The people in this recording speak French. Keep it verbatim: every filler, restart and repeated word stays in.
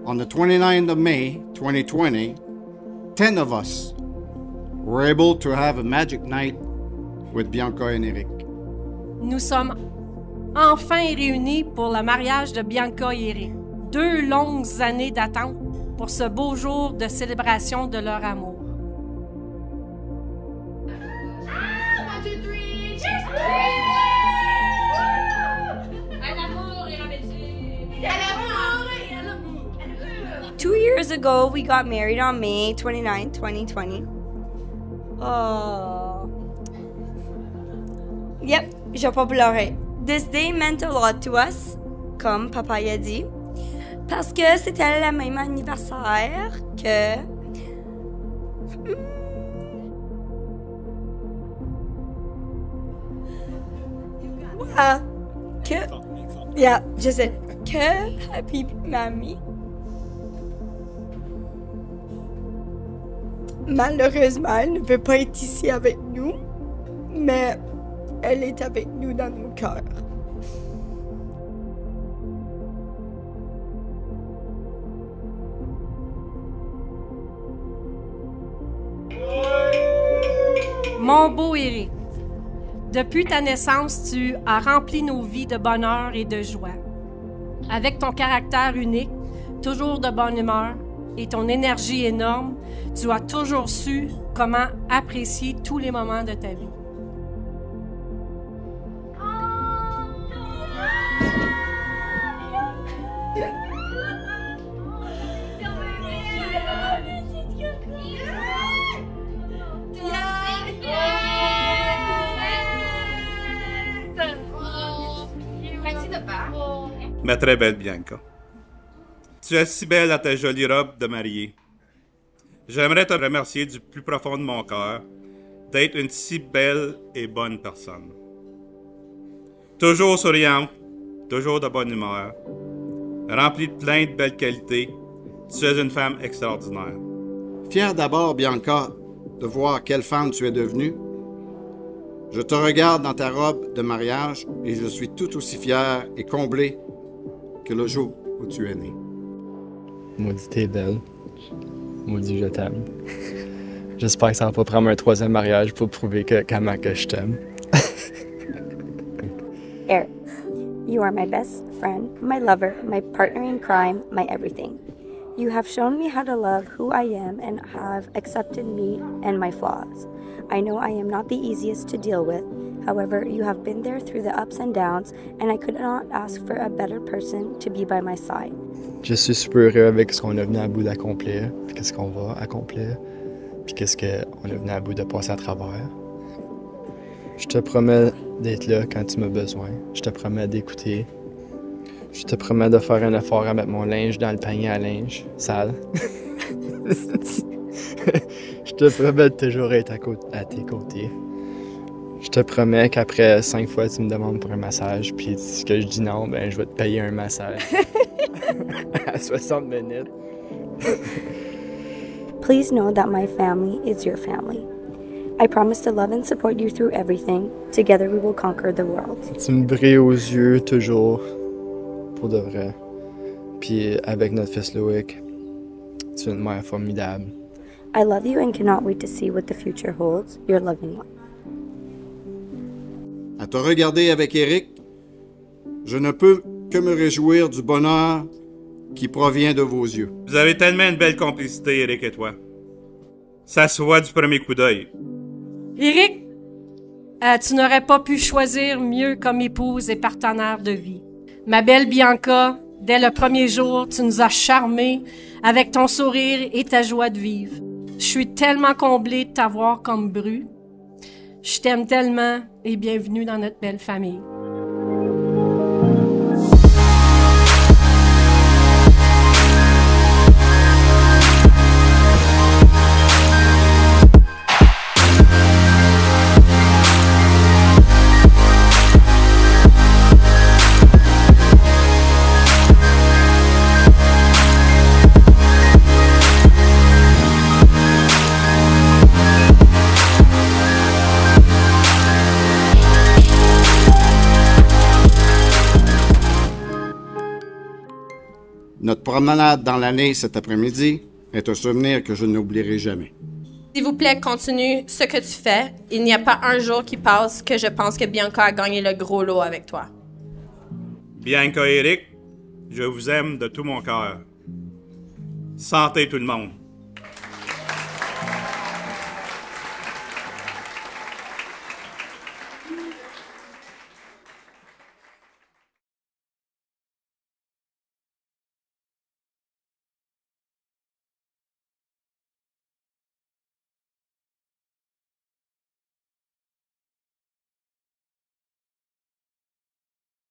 On the twenty-ninth of May, twenty twenty, ten of us were able to have a magic night with Bianca and Eric. Nous sommes enfin réunis pour le mariage de Bianca et Eric. Deux longues années d'attente pour ce beau jour de célébration de leur amour. Ah, one, two, three, cheers! À l'amour et la bêtise! À l'amour et à l'amour! Two years ago, we got married on May twenty-ninth, twenty twenty. Oh. Yep, je vais pas pleurer. This day meant a lot to us, comme papa y a dit, parce que c'était le même anniversaire que... Ah, que... Yeah, je sais. Que Happy Mamie. Malheureusement, elle ne peut pas être ici avec nous, mais elle est avec nous dans nos cœurs. Mon beau Eric, depuis ta naissance, tu as rempli nos vies de bonheur et de joie. Avec ton caractère unique, toujours de bonne humeur et ton énergie énorme, tu as toujours su comment apprécier tous les moments de ta vie. Ma très belle Bianca, tu es si belle dans ta jolie robe de mariée. J'aimerais te remercier du plus profond de mon cœur d'être une si belle et bonne personne. Toujours souriante, toujours de bonne humeur, remplie de plein de belles qualités, tu es une femme extraordinaire. Fier d'abord, Bianca, de voir quelle femme tu es devenue. Je te regarde dans ta robe de mariage et je suis tout aussi fier et comblé que le jour où tu es né. Maudit, t'es belle. Maudit, je t'aime. J'espère que ça va pas prendre un troisième mariage pour prouver que, comment que je t'aime. Eric, you are my best friend, my lover, my partner in crime, my everything. You have shown me how to love who I am and have accepted me and my flaws. I know I am not the easiest to deal with. However, you have been there through the ups and downs, and I could not ask for a better person to be by my side. Je suis super heureux avec ce qu'on a venu à bout d'accomplir, puis qu'est-ce qu'on va accomplir, puis qu'est-ce qu'on a venu à bout de passer à travers. Je te promets d'être là quand tu m'as besoin. Je te promets d'écouter. Je te promets de faire un effort à mettre mon linge dans le panier à linge sale. Je te promets de toujours être à, côté, à tes côtés. Je te promets qu'après cinq fois, tu me demandes pour un massage, puis que je dis non, ben je vais te payer un massage. À soixante minutes. Please know that my family is your family. I promise to love and support you through everything. Together we will conquer the world. Tu me brilles aux yeux toujours, pour de vrai. Puis avec notre fils Loïc, tu es une mère formidable. I love you and cannot wait to see what the future holds. Your loving wife. À te regarder avec Eric, je ne peux que me réjouir du bonheur qui provient de vos yeux. Vous avez tellement une belle complicité, Eric et toi. Ça se voit du premier coup d'œil. Eric, euh, tu n'aurais pas pu choisir mieux comme épouse et partenaire de vie. Ma belle Bianca, dès le premier jour, tu nous as charmés avec ton sourire et ta joie de vivre. Je suis tellement comblée de t'avoir comme bru. Je t'aime tellement et bienvenue dans notre belle famille. promenade dans l'année cet après-midi est un souvenir que je n'oublierai jamais. S'il vous plaît, continue ce que tu fais. Il n'y a pas un jour qui passe que je pense que Bianca a gagné le gros lot avec toi. Bianca et Eric, je vous aime de tout mon cœur. Santé tout le monde.